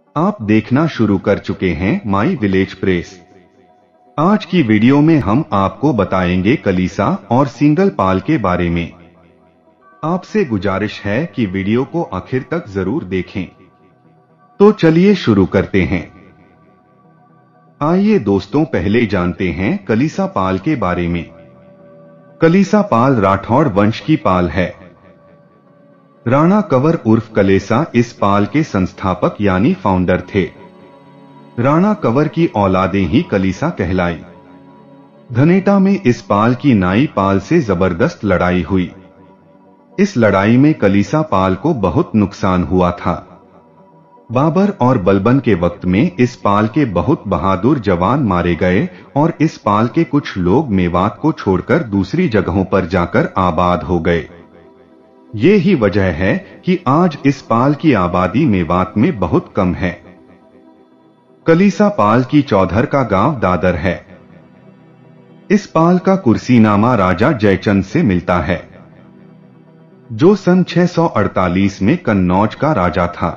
आप देखना शुरू कर चुके हैं माई विलेज प्रेस। आज की वीडियो में हम आपको बताएंगे कलीसा और सिंगल पाल के बारे में। आपसे गुजारिश है कि वीडियो को आखिर तक जरूर देखें। तो चलिए शुरू करते हैं। आइए दोस्तों, पहले जानते हैं कलीसा पाल के बारे में। कलीसा पाल राठौड़ वंश की पाल है। राणा कंवर उर्फ कलेसा इस पाल के संस्थापक यानी फाउंडर थे। राणा कंवर की औलादें ही कलीसा कहलाई। धनेटा में इस पाल की नाई पाल से जबरदस्त लड़ाई हुई। इस लड़ाई में कलीसा पाल को बहुत नुकसान हुआ था। बाबर और बलबन के वक्त में इस पाल के बहुत बहादुर जवान मारे गए और इस पाल के कुछ लोग मेवात को छोड़कर दूसरी जगहों पर जाकर आबाद हो गए। ये ही वजह है कि आज इस पाल की आबादी मेवात में बहुत कम है। कलीसा पाल की चौधर का गांव दादर है। इस पाल का कुर्सीनामा राजा जयचंद से मिलता है, जो सन 648 में कन्नौज का राजा था।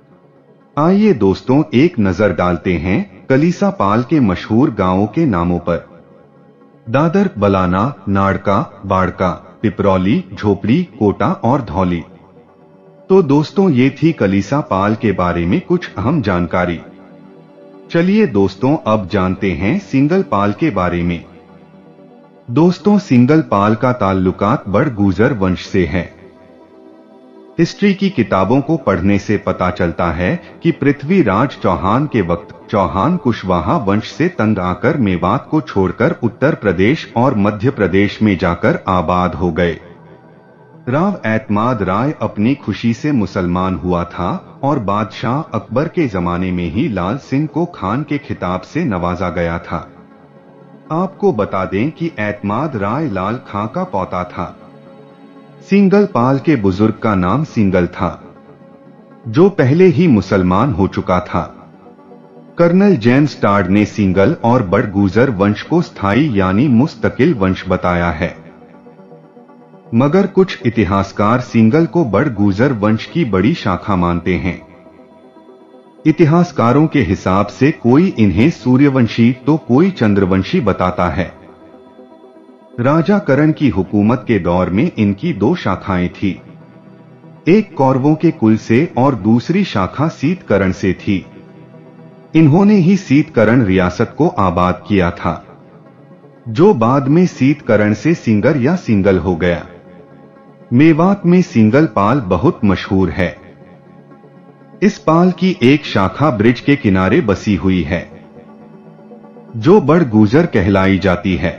आइए दोस्तों, एक नजर डालते हैं कलीसा पाल के मशहूर गांवों के नामों पर। दादर, बलाना, नाड़का, बाड़का, पिपरौली, झोपड़ी, कोटा और धौली। तो दोस्तों, ये थी कलीसा पाल के बारे में कुछ अहम जानकारी। चलिए दोस्तों, अब जानते हैं सिंगल पाल के बारे में। दोस्तों, सिंगल पाल का ताल्लुकात बड़गूजर वंश से है। हिस्ट्री की किताबों को पढ़ने से पता चलता है कि पृथ्वीराज चौहान के वक्त चौहान कुशवाहा वंश से तंग आकर मेवात को छोड़कर उत्तर प्रदेश और मध्य प्रदेश में जाकर आबाद हो गए। राव एतमाद राय अपनी खुशी से मुसलमान हुआ था और बादशाह अकबर के जमाने में ही लाल सिंह को खान के खिताब से नवाजा गया था। आपको बता दें कि एतमाद राय लाल खां का पोता था। सिंगल पाल के बुजुर्ग का नाम सिंगल था, जो पहले ही मुसलमान हो चुका था। कर्नल जेम्स टार्ड ने सिंगल और बड़गूजर वंश को स्थायी यानी मुस्तकिल वंश बताया है, मगर कुछ इतिहासकार सिंगल को बड़गूजर वंश की बड़ी शाखा मानते हैं। इतिहासकारों के हिसाब से कोई इन्हें सूर्यवंशी तो कोई चंद्रवंशी बताता है। राजा करण की हुकूमत के दौर में इनकी दो शाखाएं थी, एक कौरवों के कुल से और दूसरी शाखा सीतकरण से थी। इन्होंने ही सीतकरण रियासत को आबाद किया था, जो बाद में सीतकरण से सिंगर या सिंगल हो गया। मेवात में सिंगल पाल बहुत मशहूर है। इस पाल की एक शाखा ब्रिज के किनारे बसी हुई है, जो बड़गूजर कहलाई जाती है।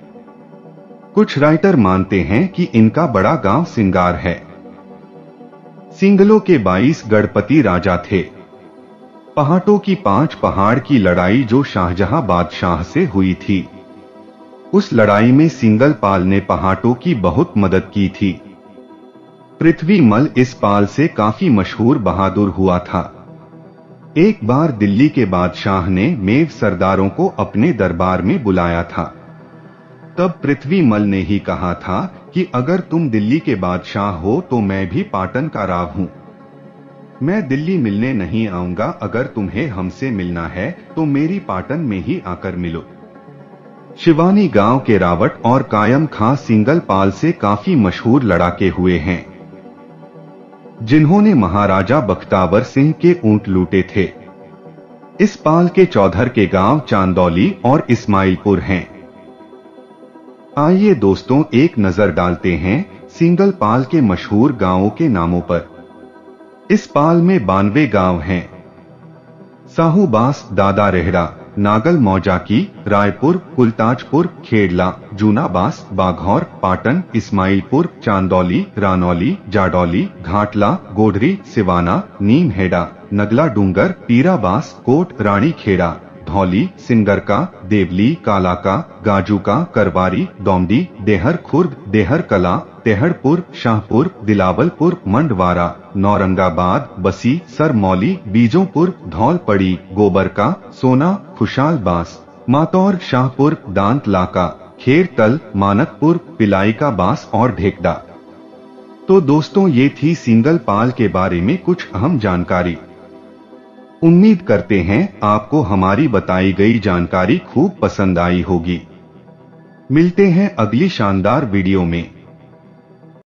कुछ राइटर मानते हैं कि इनका बड़ा गांव सिंगार है। सिंगलों के 22 गढ़पति राजा थे। पहाटों की 5 पहाड़ की लड़ाई जो शाहजहां बादशाह से हुई थी, उस लड़ाई में सिंगल पाल ने पहाटों की बहुत मदद की थी। पृथ्वी मल इस पाल से काफी मशहूर बहादुर हुआ था। एक बार दिल्ली के बादशाह ने मेव सरदारों को अपने दरबार में बुलाया था। तब पृथ्वी मल ने ही कहा था कि अगर तुम दिल्ली के बादशाह हो तो मैं भी पाटन का राव हूं। मैं दिल्ली मिलने नहीं आऊंगा, अगर तुम्हें हमसे मिलना है तो मेरी पाटन में ही आकर मिलो। शिवानी गांव के रावट और कायम खां सिंगल पाल से काफी मशहूर लड़ाके हुए हैं, जिन्होंने महाराजा बख्तावर सिंह के ऊंट लूटे थे। इस पाल के चौधर के गांव चांदौली और इस्माइलपुर हैं। आइए दोस्तों, एक नजर डालते हैं सिंगल पाल के मशहूर गांवों के नामों पर। इस पाल में 92 गांव हैं। साहूबास, दादा रेहड़ा, नागल मौजाकी, रायपुर, कुलताजपुर, खेड़ला, जूनाबास, बाघौर, पाटन, इस्माइलपुर, चांदौली, रानौली, जाडौली, घाटला, गोडरी, सिवाना, नीमहेड़ा, नगला डूंगर, पीराबास, कोट, रानी खेड़ा, धौली, सिंगरका, देवली, कालाका, गाजूका, करवारी, दौंडी, देहर खुर्द, देहर कला, तेहड़पुर, शाहपुर, दिलावलपुर, मंडवारा, नौरंगाबाद, बसी, सरमौली, बीजोपुर, धौलपड़ी, गोबरका, सोना, खुशालबास, मातौर, शाहपुर, दांतलाका, खेरतल, मानकपुर, पिलाईका बास और ढेकड़ा। तो दोस्तों, ये थी सिंगल पाल के बारे में कुछ अहम जानकारी। उम्मीद करते हैं आपको हमारी बताई गई जानकारी खूब पसंद आई होगी। मिलते हैं अगली शानदार वीडियो में।